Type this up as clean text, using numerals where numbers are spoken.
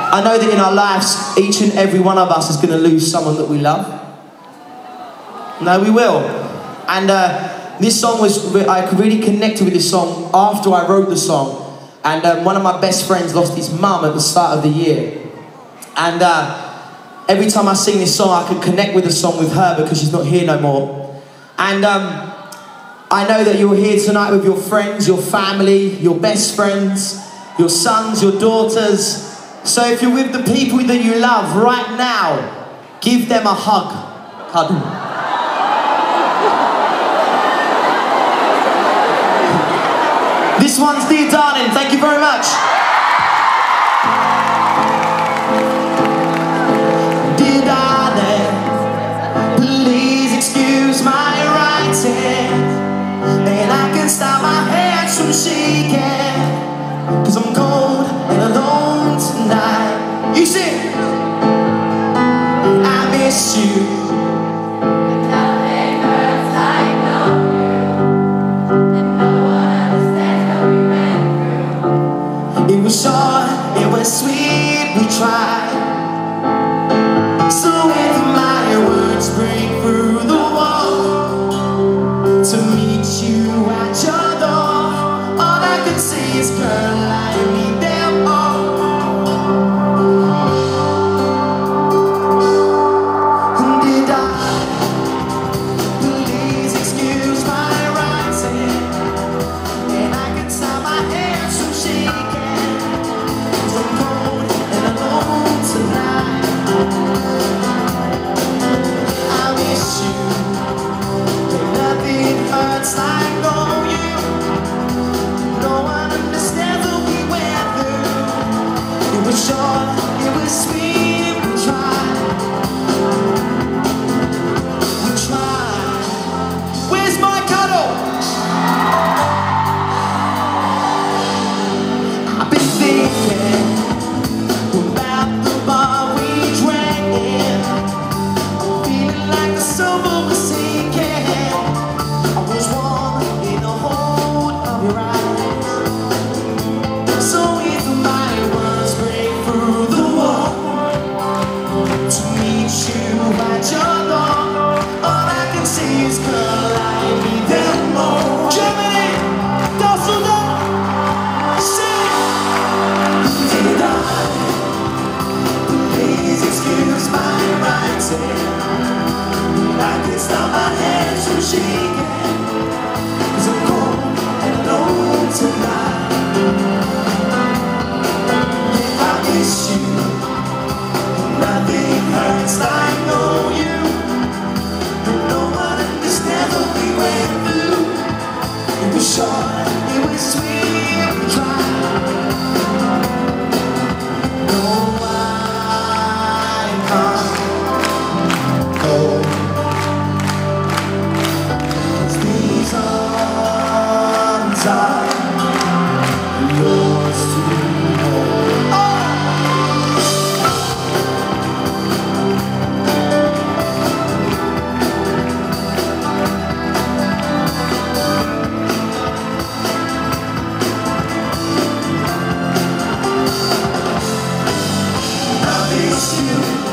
I know that in our lives, each and every one of us is going to lose someone that we love. No, we will. And this song I really connected with this song after I wrote the song. And one of my best friends lost his mum at the start of the year. And every time I sing this song, I can connect with the song with her because she's not here no more. And I know that you're here tonight with your friends, your family, your best friends, your sons, your daughters. So if you're with the people that you love right now, give them a hug. Cuddle. This one's Dear Darling. Thank you very much. Dear darling, please excuse my writing, and I can stop my hands from shaking, 'cause I'm cold and alone tonight. You sing. I miss you. It was short, it was sweet, we tried. So if my words break through the wall to meet you at your door, all I can say is, girl, I need them all. Did I please excuse my writing, and I can stop my hands from shaking, 'cause I'm cold and alone tonight. I miss you, but nothing hurts like knowing you. No one understands what we went through. It was short, it was sweet, we tried. We tried. Where's my cuddle? I've been thinking about the bar we drank in. I'm feeling like the silver was sinking. I was warm in the hold of your eyes. So if my words break through the wall to meet you at your door, all I can say is, girl, I need them more. Germany, Düsseldorf, sing. Did I please excuse my writing? I can't stop my hands from shaking, 'cause I'm cold and alone tonight. I miss you, nothing hurts like knowing you. No one understands what we went through. It was short, it was sweet, we tried. No, I can't go, 'cause these arms are yours to hold. Oh! I miss you.